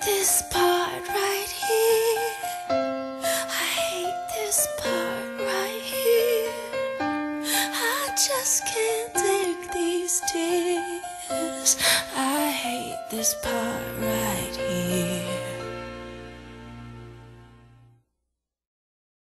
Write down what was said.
this part right here. I hate this part right here. I just can't take these tears. I hate this part right here.